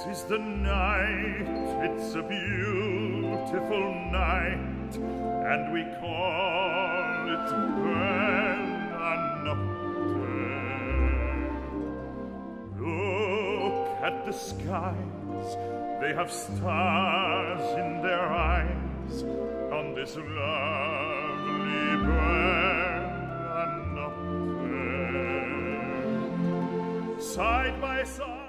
is the night, it's a beautiful night, and we call it Bella Notte. Look at the skies, they have stars in their eyes, on this lovely Bella Notte. Side by side,